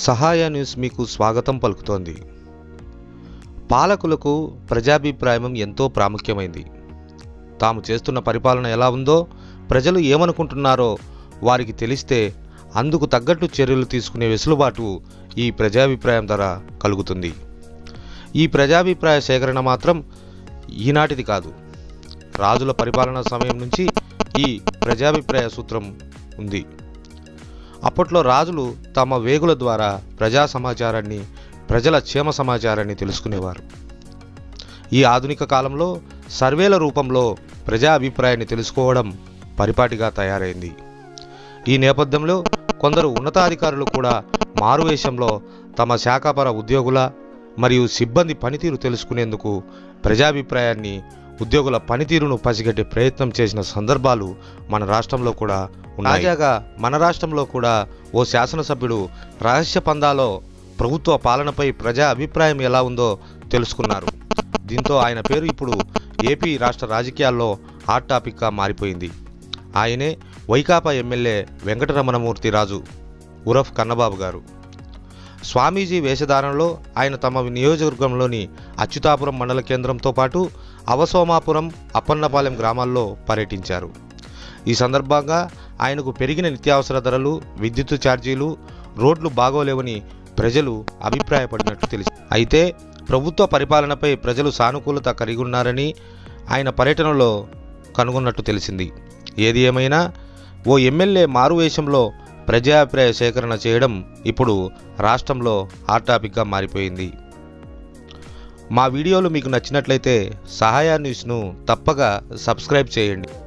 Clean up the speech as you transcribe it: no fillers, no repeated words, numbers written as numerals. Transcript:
సహాయ న్యూస్ మీకు స్వాగతం పలుకుతోంది. పాలకులకు ప్రజాభిప్రాయం ఎంతో ప్రాముఖ్యమైంది. తాము చేస్తున్న పరిపాలన ఎలా ఉందో, ప్రజలు ఏమనుకుంటున్నారో వారికి తెలిస్తే అందుకు తగ్గట్టు చర్యలు తీసుకునే వెసులుబాటు ఈ ప్రజాభిప్రాయం ద్వారా కలుగుతుంది. ఈ ప్రజాభిప్రాయ సేకరణ మాత్రం ఈనాటిది కాదు. రాజుల పరిపాలన సమయం నుంచి ఈ ప్రజాభిప్రాయ సూత్రం ఉంది. అప్పట్లో రాజులు తమ వేగుల ద్వారా ప్రజా సమాచారాన్ని, ప్రజల క్షేమ సమాచారాన్ని తెలుసుకునేవారు. ఈ ఆధునిక కాలంలో సర్వేల రూపంలో ప్రజా అభిప్రాయాన్ని తెలుసుకోవడం పరిపాటిగా తయారైంది. ఈ నేపథ్యంలో కొందరు ఉన్నతాధికారులు కూడా మారువేషంలో తమ శాఖాపర ఉద్యోగుల మరియు సిబ్బంది పనితీరు తెలుసుకునేందుకు ప్రజాభిప్రాయాన్ని, ఉద్యోగుల పనితీరును పసిగట్టే ప్రయత్నం చేసిన సందర్భాలు మన రాష్ట్రంలో కూడా ఉన్నాయి. తాజాగా మన రాష్ట్రంలో కూడా ఓ శాసనసభ్యుడు రహస్య పందాలో ప్రభుత్వ పాలనపై ప్రజా అభిప్రాయం ఎలా ఉందో తెలుసుకున్నారు. దీంతో ఆయన పేరు ఇప్పుడు ఏపీ రాష్ట్ర రాజకీయాల్లో హాట్ టాపిక్గా మారిపోయింది. ఆయనే వైకాపా ఎమ్మెల్యే వెంకటరమణమూర్తి రాజు ఉరఫ్ కన్నబాబు గారు. స్వామీజీ వేషధారణలో ఆయన తమ నియోజకవర్గంలోని అచ్యుతాపురం మండల కేంద్రంతో పాటు అవసోమాపురం, అప్పన్నపాలెం గ్రామాల్లో పర్యటించారు. ఈ సందర్భంగా ఆయనకు పెరిగిన నిత్యావసర ధరలు, విద్యుత్ ఛార్జీలు, రోడ్లు బాగోలేవని ప్రజలు అభిప్రాయపడినట్లు తెలిసింది. అయితే ప్రభుత్వ పరిపాలనపై ప్రజలు సానుకూలత కలిగి ఉన్నారని ఆయన పర్యటనలో కనుగొన్నట్టు తెలిసింది. ఏది ఏమైనా ఓ ఎమ్మెల్యే మారువేషంలో ప్రజాభిప్రాయ సేకరణ చేయడం ఇప్పుడు రాష్ట్రంలో హాట్ టాపిక్గా మారిపోయింది. మా వీడియోలు మీకు నచ్చినట్లయితే సహాయ న్యూస్ను తప్పక సబ్స్క్రైబ్ చేయండి.